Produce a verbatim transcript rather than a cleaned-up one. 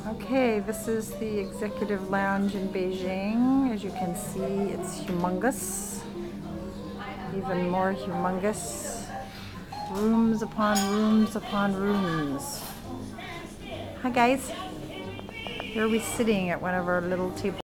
Okay, this is the executive lounge in Beijing. As you can see, it's humongous, even more humongous. Rooms upon rooms upon rooms. Hi guys, here are we sitting at one of our little tables.